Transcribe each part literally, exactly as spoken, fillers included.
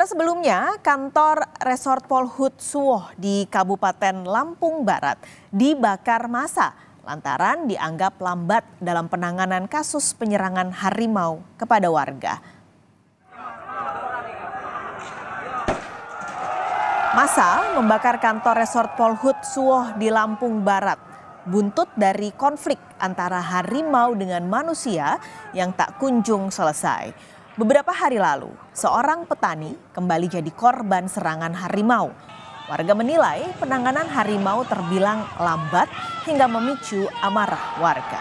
Saudara, sebelumnya kantor Resort Polhut Suwoh di Kabupaten Lampung Barat dibakar massa lantaran dianggap lambat dalam penanganan kasus penyerangan harimau kepada warga. Massa membakar kantor Resort Polhut Suwoh di Lampung Barat buntut dari konflik antara harimau dengan manusia yang tak kunjung selesai. Beberapa hari lalu, seorang petani kembali jadi korban serangan harimau. Warga menilai penanganan harimau terbilang lambat hingga memicu amarah warga.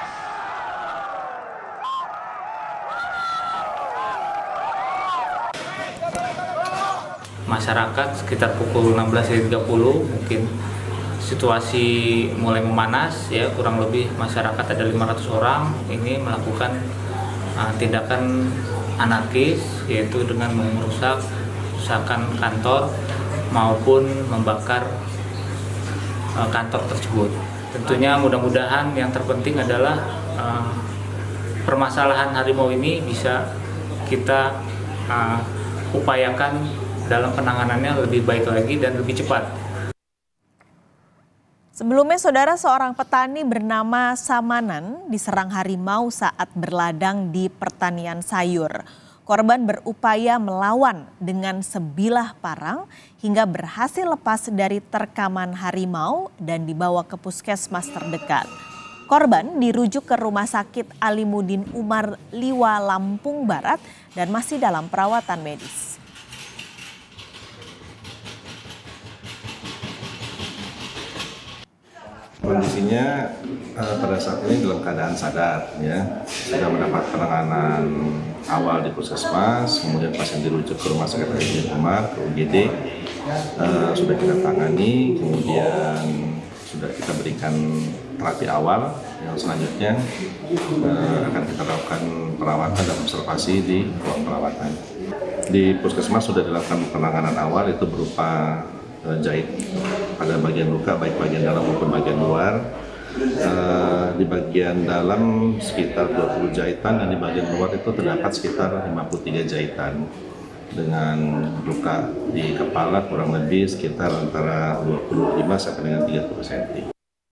Masyarakat sekitar pukul enam belas tiga puluh mungkin situasi mulai memanas, ya, kurang lebih masyarakat ada lima ratus orang ini melakukan uh, tindakan anarkis, yaitu dengan merusak rusakan kantor maupun membakar uh, kantor tersebut. Tentunya mudah-mudahan yang terpenting adalah uh, permasalahan harimau ini bisa kita uh, upayakan dalam penanganannya lebih baik lagi dan lebih cepat. Sebelumnya, saudara, seorang petani bernama Samanan diserang harimau saat berladang di pertanian sayur. Korban berupaya melawan dengan sebilah parang hingga berhasil lepas dari terkaman harimau dan dibawa ke puskesmas terdekat. Korban dirujuk ke Rumah Sakit Alimuddin Umar Liwa Lampung Barat dan masih dalam perawatan medis. Kondisinya eh, pada saat ini dalam keadaan sadar, ya, sudah mendapat penanganan awal di puskesmas, kemudian pasien dirujuk ke Rumah Sakit Alimuddin Umar ke U G D, eh, sudah kita tangani, kemudian sudah kita berikan terapi awal, yang selanjutnya eh, akan kita lakukan perawatan dan observasi di ruang perawatan. Di puskesmas sudah dilakukan penanganan awal, itu berupa jahit pada bagian luka, baik bagian dalam maupun bagian luar. Uh, di bagian dalam sekitar dua puluh jahitan dan di bagian luar itu terdapat sekitar lima puluh tiga jahitan dengan luka di kepala kurang lebih sekitar antara dua puluh lima sampai dengan tiga puluh sentimeter.